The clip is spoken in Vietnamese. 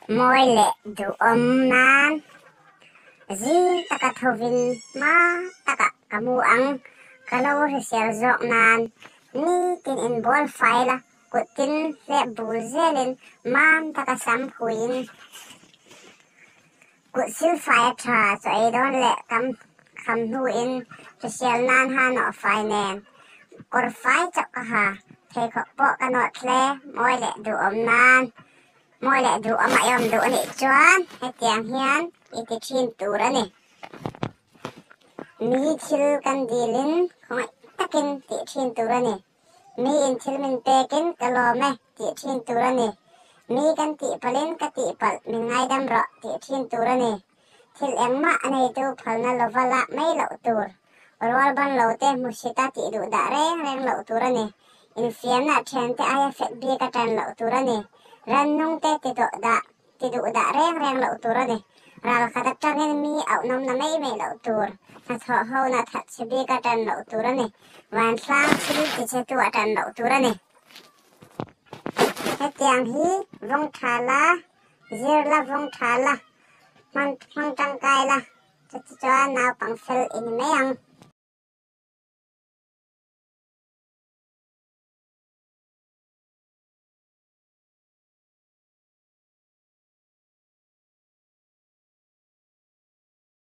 môi lệ đủ nan gì ta cả thầu vin ma ta cả cả mu ăn cả lâu thì sẽ dọn nan ni tin in ball file la của tin lệ bùi lên man ta cả sắm queen của siêu file trà rồi đó lệ cầm nu in thì sẽ nan ha nọ file nè còn file chắc ha thầy có bỏ cái nọ lệ môi lệ đủ nan môi lệ đủ mà em đủ này choan hay tiếng hiền ít thiên tu ra nè mi chil kan dilin không ai takin ti thiên tu ra nè mi in chil min pekin kalome ti thiên tu ra nè mi kan ti palin ka ti pal min ngai dam ro ti thiên tu ra nè til emma anei tu phal na lovala mai lo tur orwal ban lo te musita ti du da reng lo tur ra nè in fiam na chen te aya fet bi ka tan lo tur ra nè ran nung te ti du da reng lo tur ra nè ral kata tangin mi au nom na mai lo tur na tho ho na that sibi ka tan lo tur ra nè wan sang sibi ti che tu atan lo tur ra nè he tiang hi vong thala zir la vong thala man tang kai la cho na pang fel in me yang